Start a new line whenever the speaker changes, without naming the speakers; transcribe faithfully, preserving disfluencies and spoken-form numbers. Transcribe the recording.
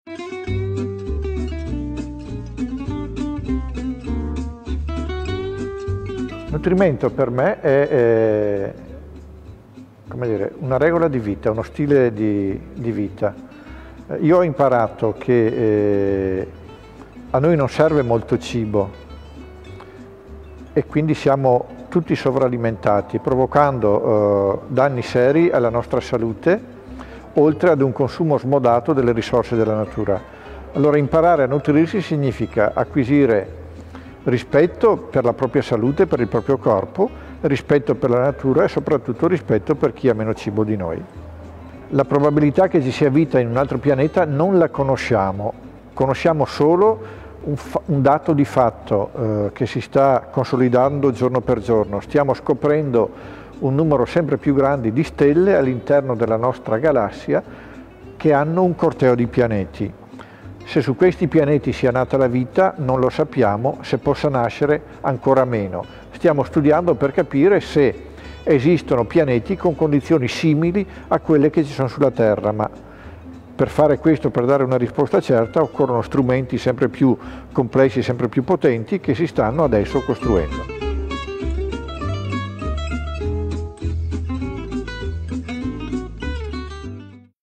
Nutrimento per me è, è come dire, una regola di vita, uno stile di, di vita. Io ho imparato che eh, a noi non serve molto cibo e quindi siamo tutti sovralimentati, provocando eh, danni seri alla nostra salute, oltre ad un consumo smodato delle risorse della natura. Allora imparare a nutrirsi significa acquisire rispetto per la propria salute, per il proprio corpo, rispetto per la natura e soprattutto rispetto per chi ha meno cibo di noi. La probabilità che ci sia vita in un altro pianeta non la conosciamo, conosciamo solo un, un dato di fatto eh, che si sta consolidando giorno per giorno. Stiamo scoprendo un numero sempre più grande di stelle all'interno della nostra galassia che hanno un corteo di pianeti. Se su questi pianeti sia nata la vita non lo sappiamo, se possa nascere ancora meno. Stiamo studiando per capire se esistono pianeti con condizioni simili a quelle che ci sono sulla Terra, ma per fare questo, per dare una risposta certa, occorrono strumenti sempre più complessi, sempre più potenti che si stanno adesso costruendo.